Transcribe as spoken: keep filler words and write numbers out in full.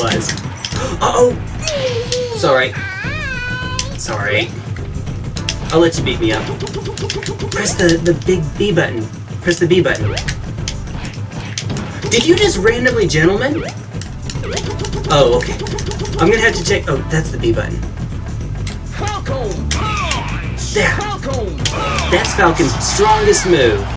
was. Uh-oh! Sorry. Sorry. I'll let you beat me up. Press the, the big B button. Press the B button. Did you just randomly gentleman? Oh, okay. I'm gonna have to check. Oh, that's the B button. There. That's Falcon's strongest move.